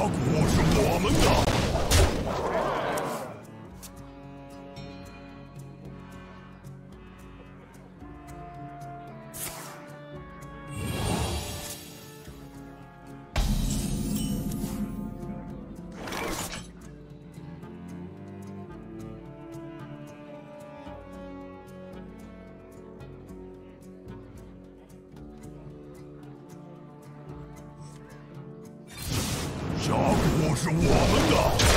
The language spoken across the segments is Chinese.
国是我们的。 峡谷是我们的。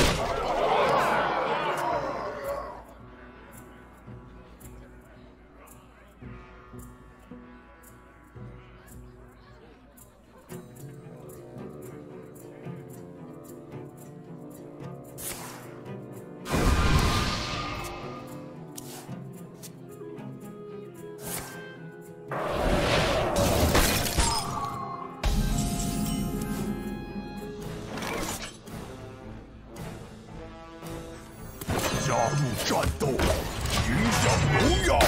加入战斗，影响荣耀。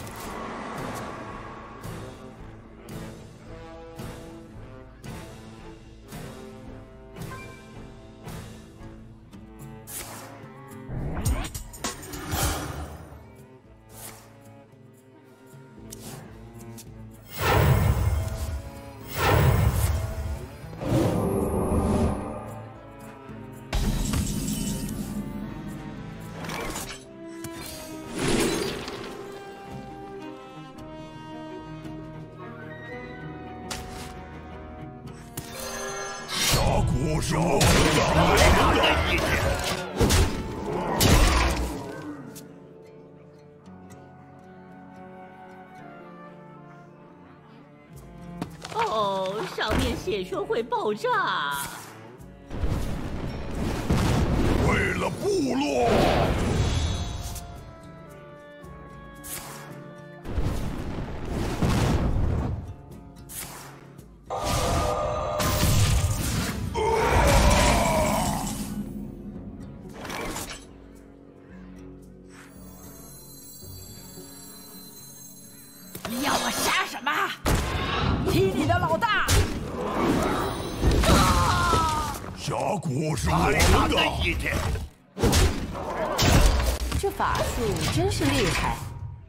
我是我们的一天。 哦，上面写说会爆炸。 为了部落。 你要我杀什么？踢你的老大！ 峡谷是我们的一天。 这法术真是厉害。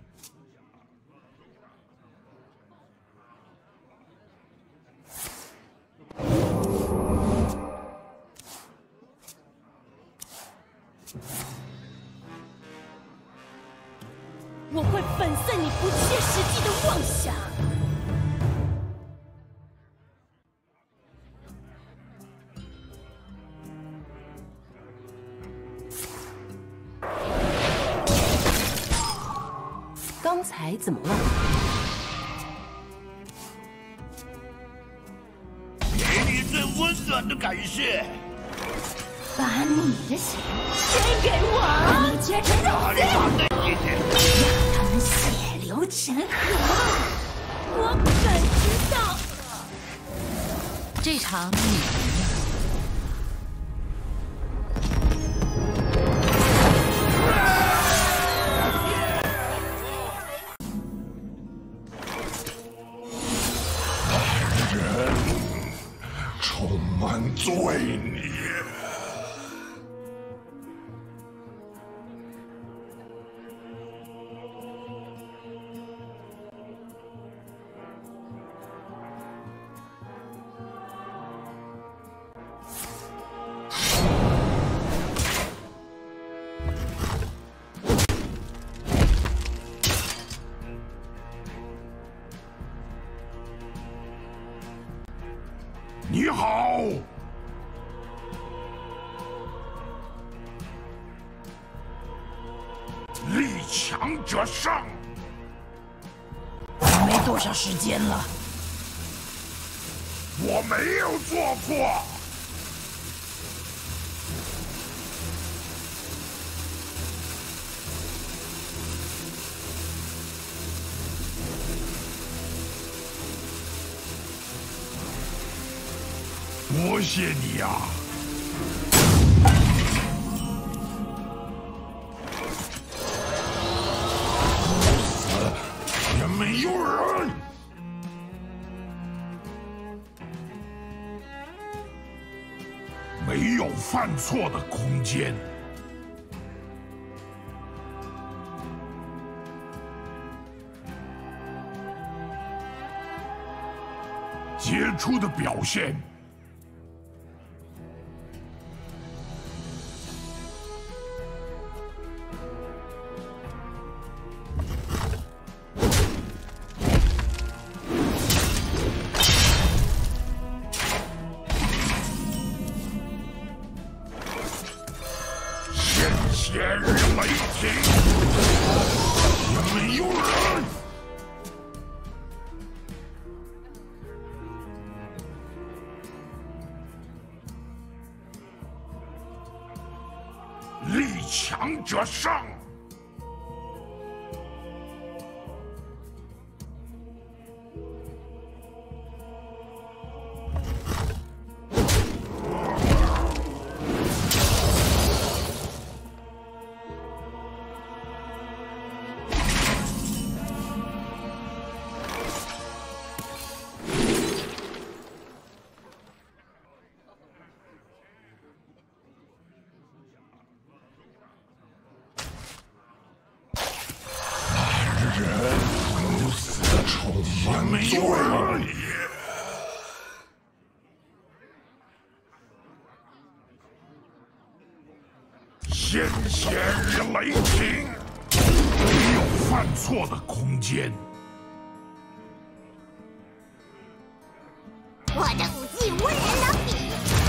我会粉碎你不切实际的妄想。 刚才怎么了？ 给你最温暖的感谢。 把你的血先给我，让你结成肉丝，让他们血流成河。我本知道， 这场你赢了。 充满罪孽。你好，力强者胜。 没多少时间了。 我没有做错。多谢你呀！死也没有人。没有犯错的空间。杰出的表现。 千日雷霆，也没有人。力强者胜。如此丑也没有人。先贤日雷霆，没有犯错的空间。 我的武技无人能比。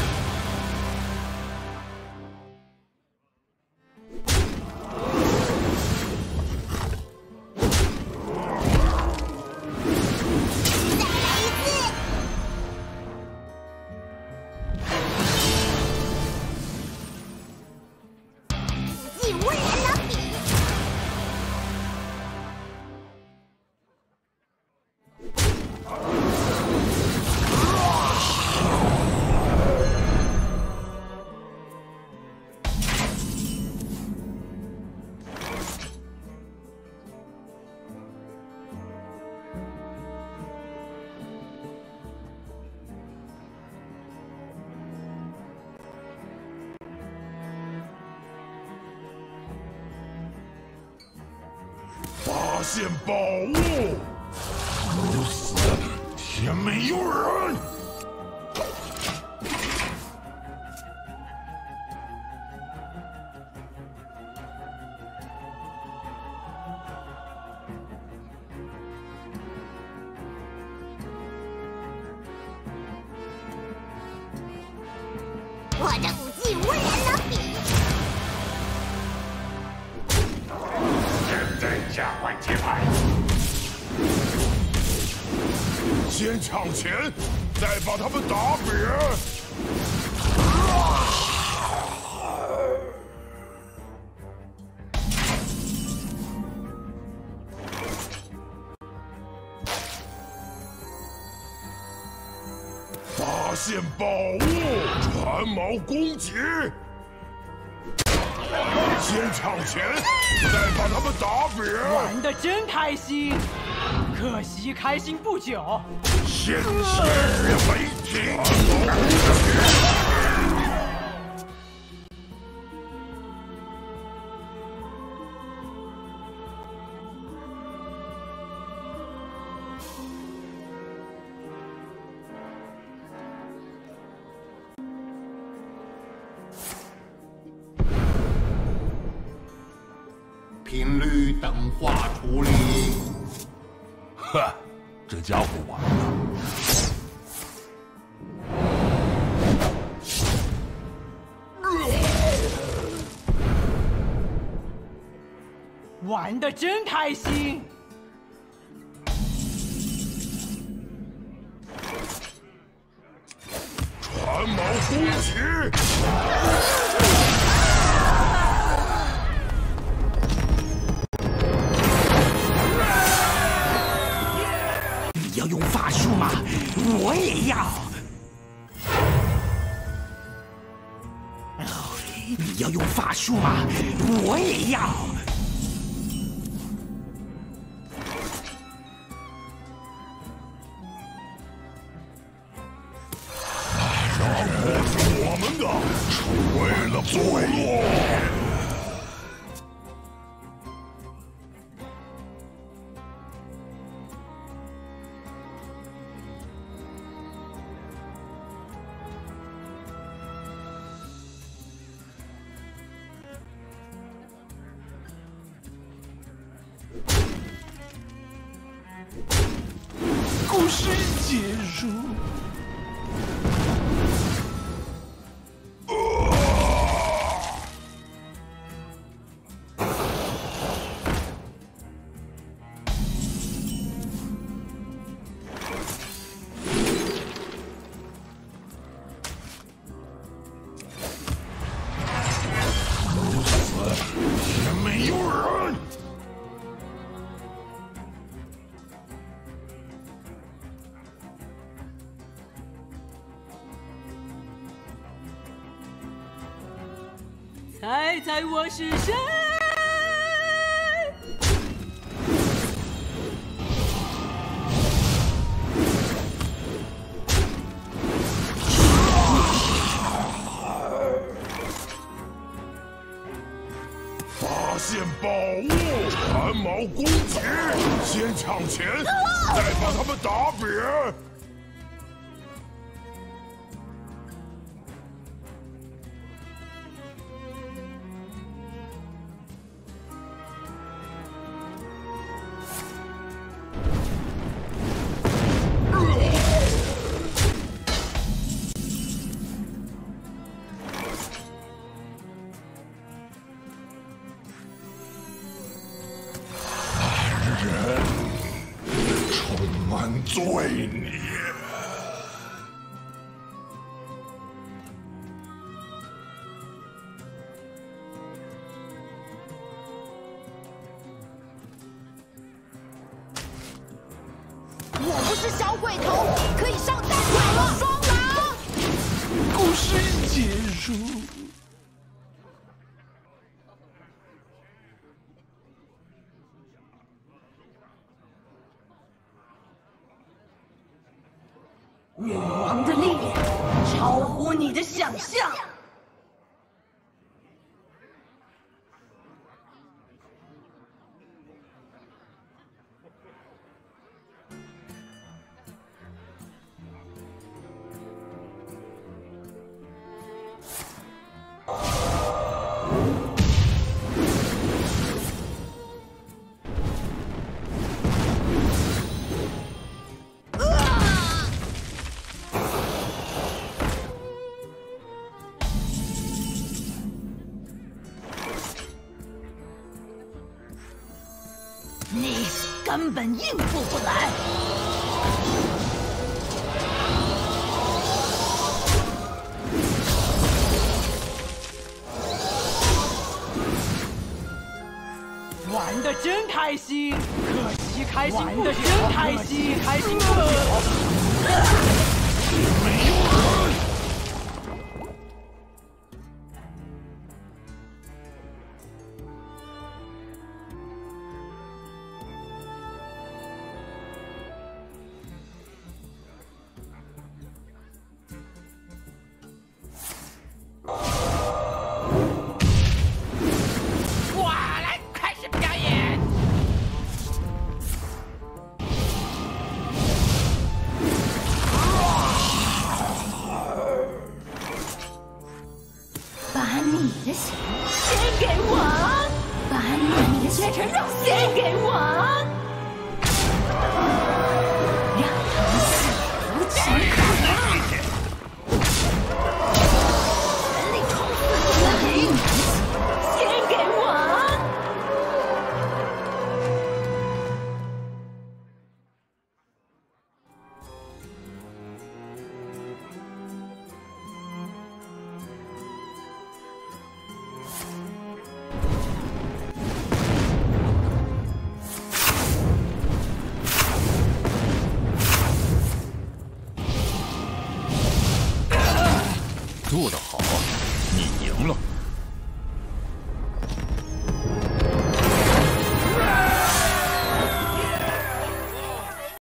发现宝物，如此天没有人。我的武技无人能比。 加快节拍，先抢钱，再把他们打扁。发现宝物，船锚攻击。 先抢钱，再把他们打扁。 玩得真开心，可惜开心不久。 先贤为天。 频率等化处理。 呵，这家伙完了。 玩得真开心。 船锚攻击。 要用法术吗？我也要。你要用法术吗？我也要。 让我是我们的。 罪孽。故事结束。也没有人。 猜猜我是谁？ 发现宝物，汗毛攻击，先抢钱，再把他们打扁。人充满罪孽。 我不是小鬼头，可以上战场了！双狼， 故事结束。 女王的力量超乎你的想象。你根本应付不来。 玩的真开心，可惜开心不久，开心不久。 没有人。